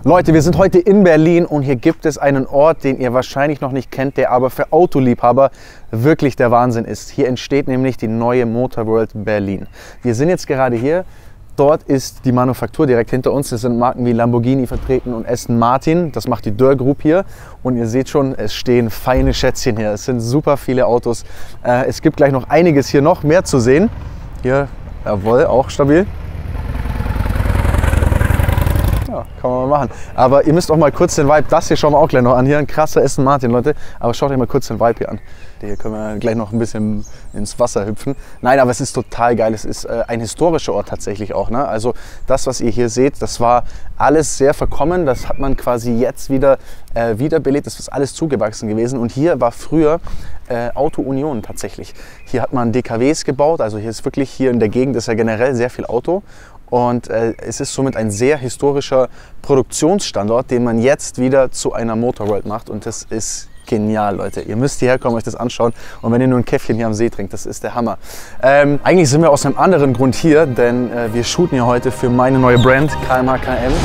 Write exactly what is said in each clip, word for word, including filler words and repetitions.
Leute, wir sind heute in Berlin und hier gibt es einen Ort, den ihr wahrscheinlich noch nicht kennt, der aber für Autoliebhaber wirklich der Wahnsinn ist. Hier entsteht nämlich die neue Motorworld Berlin. Wir sind jetzt gerade hier. Dort ist die Manufaktur direkt hinter uns. Es sind Marken wie Lamborghini vertreten und Aston Martin. Das macht die Dürr Group hier. Und ihr seht schon, es stehen feine Schätzchen hier. Es sind super viele Autos. Äh, es gibt gleich noch einiges hier noch mehr zu sehen. Hier, jawohl, auch stabil. Ja, kann man mal machen. Aber ihr müsst auch mal kurz den Vibe, das hier schauen wir auch gleich noch an. Hier ein krasser Aston Martin, Leute. Aber schaut euch mal kurz den Vibe hier an. Hier können wir gleich noch ein bisschen ins Wasser hüpfen. Nein, aber es ist total geil. Es ist äh, ein historischer Ort tatsächlich auch. Ne? Also das, was ihr hier seht, das war alles sehr verkommen. Das hat man quasi jetzt wieder äh, wiederbelebt. Das ist alles zugewachsen gewesen. Und hier war früher äh, Auto Union tatsächlich. Hier hat man D K Ws gebaut. Also hier ist wirklich, hier in der Gegend ist ja generell sehr viel Auto. Und äh, es ist somit ein sehr historischer Produktionsstandort, den man jetzt wieder zu einer Motorworld macht. Und das ist genial, Leute. Ihr müsst hierher kommen, euch das anschauen. Und wenn ihr nur ein Käffchen hier am See trinkt, das ist der Hammer. Ähm, eigentlich sind wir aus einem anderen Grund hier, denn äh, wir shooten ja heute für meine neue Brand K M H K M.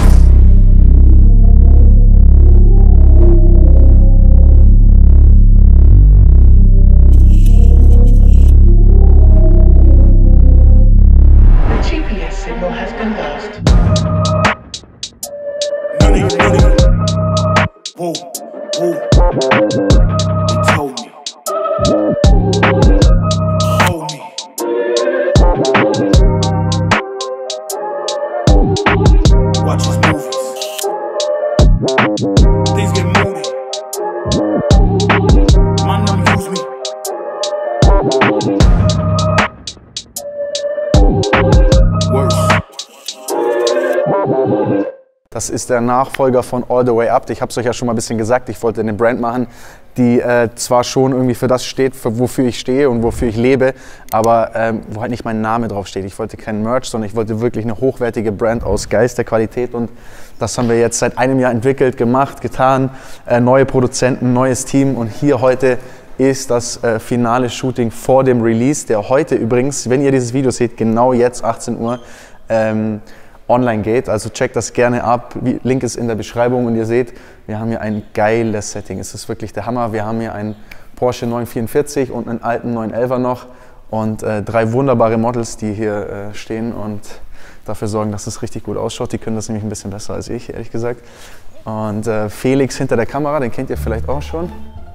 Das ist der Nachfolger von All the Way Up. Ich habe es euch ja schon mal ein bisschen gesagt, ich wollte eine Brand machen, die äh, zwar schon irgendwie für das steht, für wofür ich stehe und wofür ich lebe, aber ähm, wo halt nicht mein Name drauf steht. Ich wollte keinen Merch, sondern ich wollte wirklich eine hochwertige Brand aus geilster Qualität und das haben wir jetzt seit einem Jahr entwickelt, gemacht, getan. Äh, neue Produzenten, neues Team und hier heute ist das äh, finale Shooting vor dem Release, der heute übrigens, wenn ihr dieses Video seht, genau jetzt achtzehn Uhr, ähm, online geht, also checkt das gerne ab, Link ist in der Beschreibung und ihr seht, wir haben hier ein geiles Setting, es ist wirklich der Hammer, wir haben hier einen Porsche neun vierundvierzig und einen alten neun elfer noch und äh, drei wunderbare Models, die hier äh, stehen und dafür sorgen, dass es richtig gut ausschaut, die können das nämlich ein bisschen besser als ich, ehrlich gesagt. Und äh, Felix hinter der Kamera, den kennt ihr vielleicht auch schon.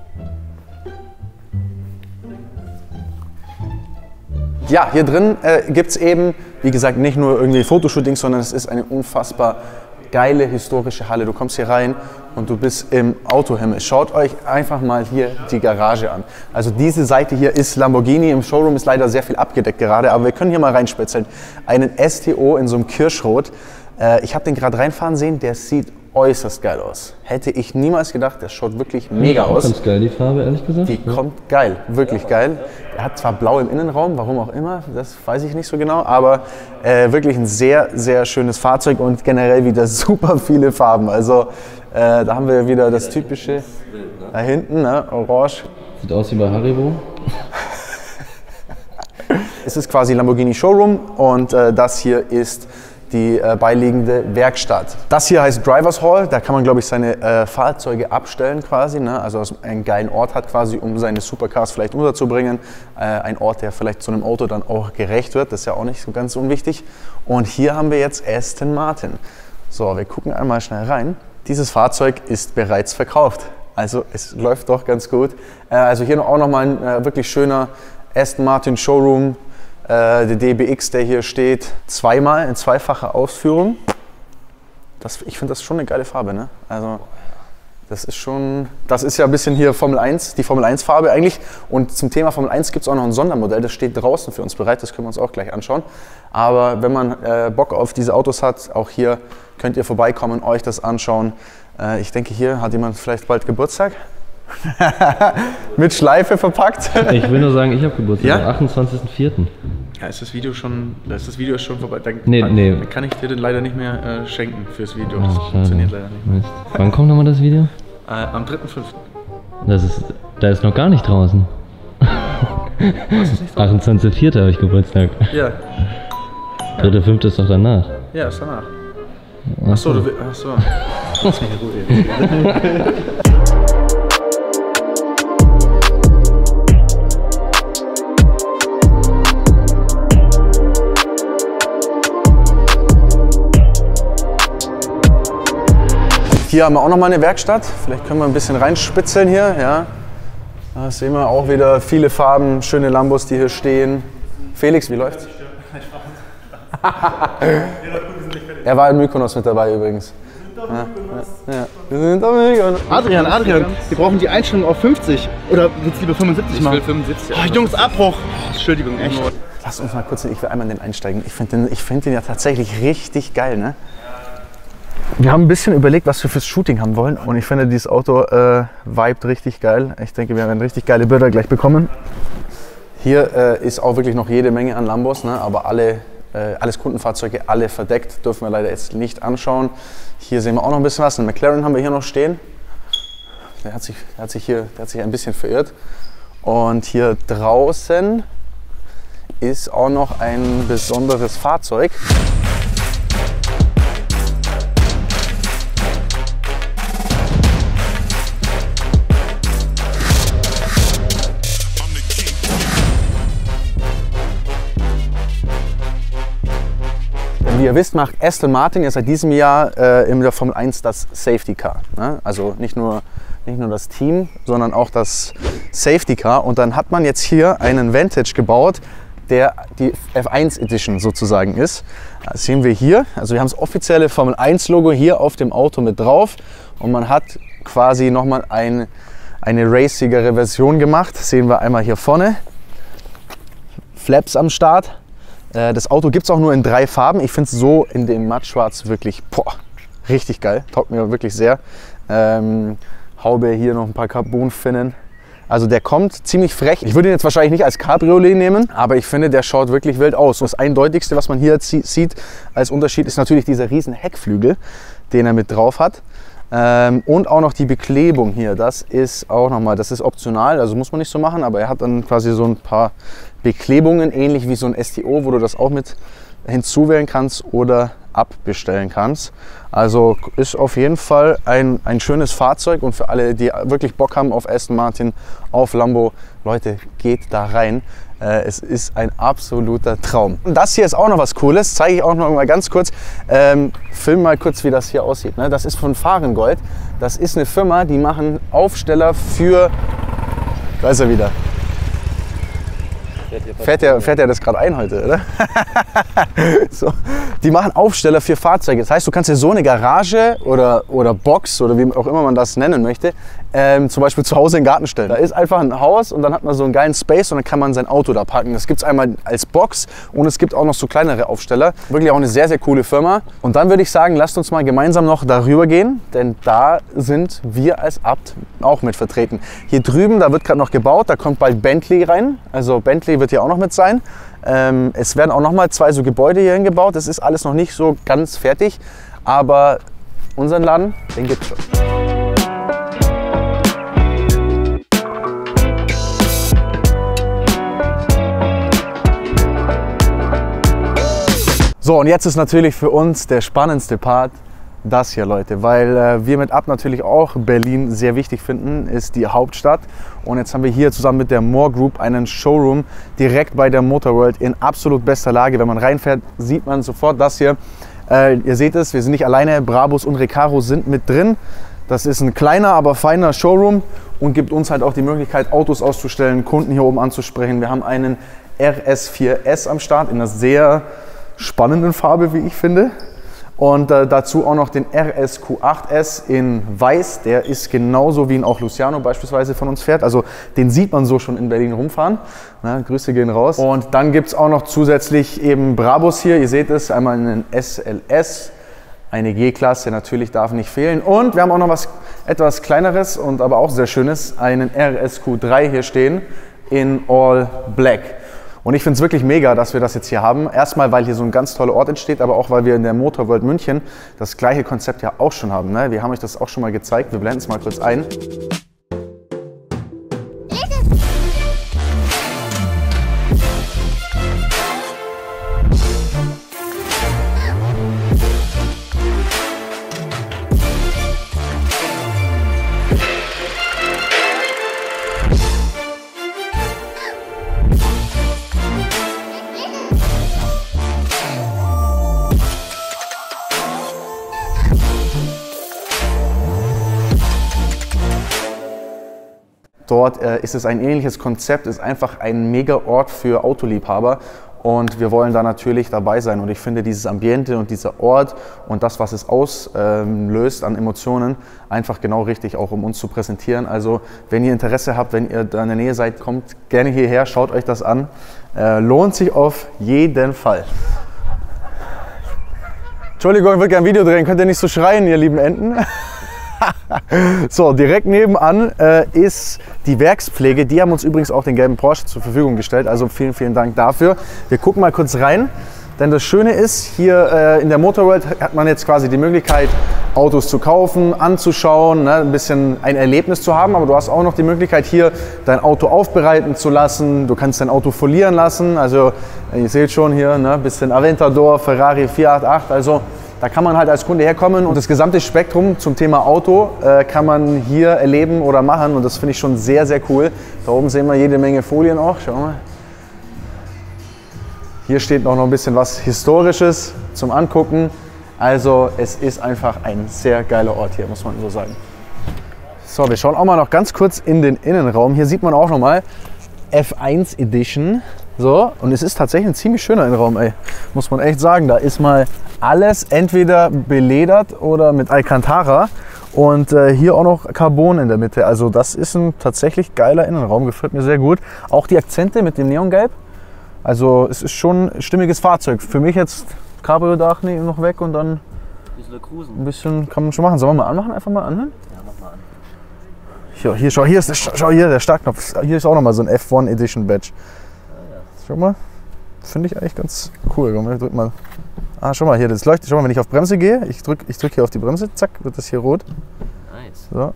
Ja, hier drin äh, gibt es eben, wie gesagt, nicht nur irgendwie Fotoshootings, sondern es ist eine unfassbar geile historische Halle. Du kommst hier rein und du bist im Autohimmel. Schaut euch einfach mal hier die Garage an. Also diese Seite hier ist Lamborghini, im Showroom ist leider sehr viel abgedeckt gerade, aber wir können hier mal reinspitzeln. Einen S T O in so einem Kirschrot. Äh, ich habe den gerade reinfahren sehen, der sieht äußerst geil aus. Hätte ich niemals gedacht, der schaut wirklich mega ja, aus. Ganz geil, die Farbe, ehrlich gesagt. Die ja. kommt geil, wirklich geil. Er hat zwar blau im Innenraum, warum auch immer, das weiß ich nicht so genau, aber äh, wirklich ein sehr, sehr schönes Fahrzeug und generell wieder super viele Farben. Also äh, da haben wir wieder das typische da hinten, ne, orange. Sieht aus wie bei Haribo. Es ist quasi Lamborghini Showroom und äh, das hier ist die äh, beiliegende Werkstatt. Das hier heißt Drivers Hall, da kann man, glaube ich, seine äh, Fahrzeuge abstellen quasi, ne? Also dass man einen geilen Ort hat quasi, um seine Supercars vielleicht unterzubringen. Äh, ein Ort, der vielleicht zu einem Auto dann auch gerecht wird, das ist ja auch nicht so ganz unwichtig. Und hier haben wir jetzt Aston Martin. So, wir gucken einmal schnell rein. Dieses Fahrzeug ist bereits verkauft, also es läuft doch ganz gut. Äh, also hier auch nochmal ein äh, wirklich schöner Aston Martin Showroom. Der D B X, der hier steht, zweimal in zweifacher Ausführung. Das, ich finde das schon eine geile Farbe, ne? Also das ist schon, das ist ja ein bisschen hier Formel eins, die Formel eins Farbe eigentlich. Und zum Thema Formel eins gibt es auch noch ein Sondermodell, das steht draußen für uns bereit, das können wir uns auch gleich anschauen. Aber wenn man äh, Bock auf diese Autos hat, auch hier könnt ihr vorbeikommen, euch das anschauen. Äh, ich denke, hier hat jemand vielleicht bald Geburtstag. Mit Schleife verpackt. Ich will nur sagen, ich habe Geburtstag, ja? am achtundzwanzigsten vierten Ja, ist das Video schon, ist das Video schon vorbei? Dann, nee, nee. Dann kann ich dir den leider nicht mehr äh, schenken fürs Video. Das oh, funktioniert leider nicht mehr. Mist. Wann kommt nochmal das Video? Äh, am dritten fünften Das ist, da ist noch gar nicht draußen. achtundzwanzigsten vierten habe ich Geburtstag. Ja. dritter fünfte ist doch danach. Ja, ist danach. Achso, du willst. Achso. Das ist eine gute Idee. Hier haben wir auch noch mal eine Werkstatt. Vielleicht können wir ein bisschen reinspitzeln hier. Ja. Da sehen wir auch wieder viele Farben, schöne Lambos, die hier stehen. Felix, wie läuft's? Er war in Mykonos mit dabei übrigens. Ja, ja. Wir sind am Mykonos. Adrian, Adrian, wir brauchen die Einstellung auf fünfzig. Oder willst du lieber fünfundsiebzig machen? Ich will fünfundsiebzig. Oh, Jungs, Abbruch. Oh, Entschuldigung, echt. Lass uns mal kurz, ich will einmal in den einsteigen. Ich finde den, ich find den ja tatsächlich richtig geil, ne? Wir haben ein bisschen überlegt, was wir fürs Shooting haben wollen und ich finde, dieses Auto äh, vibet richtig geil. Ich denke, wir werden richtig geile Bilder gleich bekommen. Hier äh, ist auch wirklich noch jede Menge an Lambos, ne? Aber alle, äh, alles Kundenfahrzeuge, alle verdeckt, dürfen wir leider jetzt nicht anschauen. Hier sehen wir auch noch ein bisschen was. Einen McLaren haben wir hier noch stehen. Der hat sich, der hat sich hier der hat sich ein bisschen verirrt. Und hier draußen ist auch noch ein besonderes Fahrzeug. Wie ihr wisst, macht Aston Martin ja seit diesem Jahr äh, in der Formel eins das Safety Car. Ne? Also nicht nur, nicht nur das Team, sondern auch das Safety Car. Und dann hat man jetzt hier einen Vantage gebaut, der die F eins Edition sozusagen ist. Das sehen wir hier. Also wir haben das offizielle Formel eins Logo hier auf dem Auto mit drauf. Und man hat quasi nochmal ein, eine racigere Version gemacht. Das sehen wir einmal hier vorne. Flaps am Start. Das Auto gibt es auch nur in drei Farben. Ich finde es so in dem Mattschwarz wirklich boah, richtig geil. Taugt mir wirklich sehr. Ähm, Haube hier noch ein paar Carbonfinnen. Also der kommt ziemlich frech. Ich würde ihn jetzt wahrscheinlich nicht als Cabriolet nehmen, aber ich finde, der schaut wirklich wild aus. Das Eindeutigste, was man hier sieht als Unterschied, ist natürlich dieser riesen Heckflügel, den er mit drauf hat. Ähm, und auch noch die Beklebung hier. Das ist auch nochmal, das ist optional, also muss man nicht so machen, aber er hat dann quasi so ein paar Beklebungen, ähnlich wie so ein S T O, wo du das auch mit hinzuwählen kannst oder abbestellen kannst. Also ist auf jeden Fall ein, ein schönes Fahrzeug und für alle, die wirklich Bock haben auf Aston Martin, auf Lambo, Leute, geht da rein. Äh, es ist ein absoluter Traum. Und das hier ist auch noch was Cooles, zeige ich auch noch mal ganz kurz. Ähm, film mal kurz, wie das hier aussieht. Ne? Das ist von Fahrengold. Das ist eine Firma, die machen Aufsteller für... Da ist er wieder. Fährt er, fährt er das gerade ein heute, oder? So. Die machen Aufsteller für Fahrzeuge. Das heißt, du kannst dir so eine Garage oder, oder Box oder wie auch immer man das nennen möchte, ähm, zum Beispiel zu Hause in den Garten stellen. Da ist einfach ein Haus und dann hat man so einen geilen Space und dann kann man sein Auto da parken. Das gibt es einmal als Box und es gibt auch noch so kleinere Aufsteller. Wirklich auch eine sehr, sehr coole Firma. Und dann würde ich sagen, lasst uns mal gemeinsam noch darüber gehen, denn da sind wir als Abt auch mit vertreten. Hier drüben, da wird gerade noch gebaut, da kommt bald Bentley rein. Also Bentley wird hier auch noch mit sein. Ähm, es werden auch noch mal zwei so Gebäude hier hingebaut. Das ist alles noch nicht so ganz fertig, aber unseren Laden, den gibt's schon. So, und jetzt ist natürlich für uns der spannendste Part das hier, Leute, weil äh, wir mit Abt natürlich auch Berlin sehr wichtig finden, ist die Hauptstadt. Und jetzt haben wir hier zusammen mit der More Group einen Showroom direkt bei der Motorworld in absolut bester Lage. Wenn man reinfährt, sieht man sofort das hier. Äh, ihr seht es, wir sind nicht alleine, Brabus und Recaro sind mit drin. Das ist ein kleiner, aber feiner Showroom und gibt uns halt auch die Möglichkeit, Autos auszustellen, Kunden hier oben anzusprechen. Wir haben einen R S vier S am Start in einer sehr spannenden Farbe, wie ich finde. Und äh, dazu auch noch den R S Q acht S in Weiß. Der ist genauso wie ihn auch Luciano beispielsweise von uns fährt. Also den sieht man so schon in Berlin rumfahren. Na, Grüße gehen raus. Und dann gibt es auch noch zusätzlich eben Brabus hier. Ihr seht es, einmal einen S L S, eine G-Klasse, natürlich darf nicht fehlen. Und wir haben auch noch was etwas Kleineres und aber auch sehr Schönes, einen R S Q drei hier stehen in All Black. Und ich finde es wirklich mega, dass wir das jetzt hier haben. Erstmal, weil hier so ein ganz toller Ort entsteht, aber auch, weil wir in der Motorworld München das gleiche Konzept ja auch schon haben. Ne? Wir haben euch das auch schon mal gezeigt. Wir blenden es mal kurz ein. dort äh, ist es ein ähnliches Konzept, ist einfach ein mega Ort für Autoliebhaber. Und wir wollen da natürlich dabei sein. Und ich finde dieses Ambiente und dieser Ort und das, was es auslöst an Emotionen, einfach genau richtig, auch um uns zu präsentieren. Also wenn ihr Interesse habt, wenn ihr da in der Nähe seid, kommt gerne hierher, schaut euch das an. Äh, lohnt sich auf jeden Fall. Entschuldigung, ich würde gerne ein Video drehen. Könnt ihr nicht so schreien, ihr lieben Enten? So, direkt nebenan äh, ist die Werkspflege. Die haben uns übrigens auch den gelben Porsche zur Verfügung gestellt. Also vielen, vielen Dank dafür. Wir gucken mal kurz rein. Denn das Schöne ist, hier äh, in der Motorworld hat man jetzt quasi die Möglichkeit, Autos zu kaufen, anzuschauen, ne, ein bisschen ein Erlebnis zu haben. Aber du hast auch noch die Möglichkeit, hier dein Auto aufbereiten zu lassen. Du kannst dein Auto folieren lassen. Also ihr seht schon hier, ne, ein bisschen Aventador, Ferrari vier acht acht. Also da kann man halt als Kunde herkommen und das gesamte Spektrum zum Thema Auto äh, kann man hier erleben oder machen. Und das finde ich schon sehr, sehr cool. Da oben sehen wir jede Menge Folien auch. Schau mal. Hier steht noch ein bisschen was Historisches zum Angucken. Also es ist einfach ein sehr geiler Ort hier, muss man so sagen. So, wir schauen auch mal noch ganz kurz in den Innenraum. Hier sieht man auch noch mal F eins Edition. So, und es ist tatsächlich ein ziemlich schöner Innenraum, ey. Muss man echt sagen. Da ist mal alles entweder beledert oder mit Alcantara. Und äh, hier auch noch Carbon in der Mitte. Also das ist ein tatsächlich geiler Innenraum, gefällt mir sehr gut. Auch die Akzente mit dem Neongelb. Also es ist schon ein stimmiges Fahrzeug. Für mich jetzt Cabrio-Dach noch weg und dann ein bisschen kann man schon machen. Sollen wir mal anmachen? Einfach mal anhören? Ja, mach mal an. Hier, hier, schau, hier ist, schau, hier der Startknopf. Hier ist auch noch mal so ein F eins Edition Badge. Schau mal, finde ich eigentlich ganz cool. Ich drück mal. Ah, schau mal hier, das leuchtet. Schau mal, wenn ich auf Bremse gehe, ich drücke ich drück hier auf die Bremse, zack, wird das hier rot. Nice. So.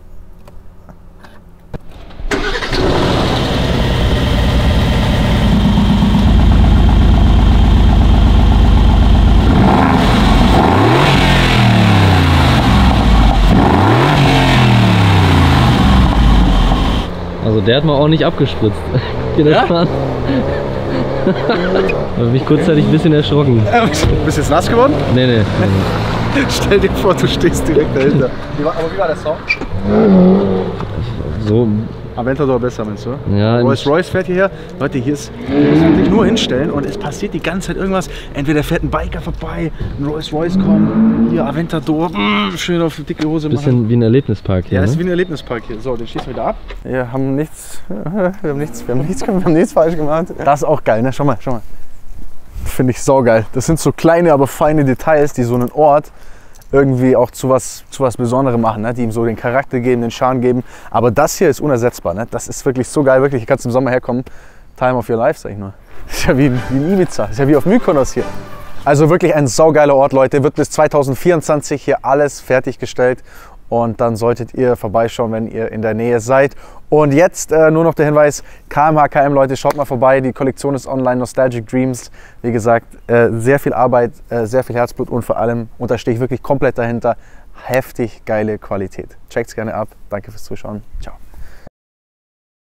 Also der hat mal ordentlich abgespritzt. Guck dir das mal an. Da habe ich kurzzeitig ein bisschen erschrocken. Bist du jetzt nass geworden? Nee, nee. Stell dir vor, du stehst direkt dahinter. Wie war, aber wie war der Sound? So. Aventador besser, meinst du? Ja, Rolls Royce fährt hierher. Leute, hier ist, hier muss man sich nur hinstellen und es passiert die ganze Zeit irgendwas. Entweder fährt ein Biker vorbei, ein Rolls Royce kommt, hier Aventador, mh, schön auf die dicke Hose machen. Bisschen wie ein Erlebnispark hier. Ja, ne? ist wie ein Erlebnispark hier. So, den schießen wir wieder ab. Wir haben nichts, wir haben nichts, wir haben nichts, wir haben nichts falsch gemacht. Das ist auch geil, ne? Schau mal, schau mal. Finde ich saugeil. Das sind so kleine, aber feine Details, die so einen Ort irgendwie auch zu was, zu was Besonderem machen, ne? Die ihm so den Charakter geben, den Charme geben. Aber das hier ist unersetzbar. Ne? Das ist wirklich so geil. Wirklich, hier kannst du im Sommer herkommen. Time of your life, sag ich nur. Das ist ja wie, wie in Ibiza. Das ist ja wie auf Mykonos hier. Also wirklich ein saugeiler Ort, Leute. Wird bis zweitausendvierundzwanzig hier alles fertiggestellt. Und dann solltet ihr vorbeischauen, wenn ihr in der Nähe seid. Und jetzt äh, nur noch der Hinweis, K M H K M, Leute, schaut mal vorbei. Die Kollektion ist online, Nostalgic Dreams. Wie gesagt, äh, sehr viel Arbeit, äh, sehr viel Herzblut und vor allem, und da stehe ich wirklich komplett dahinter, heftig geile Qualität. Checkt's gerne ab. Danke fürs Zuschauen. Ciao.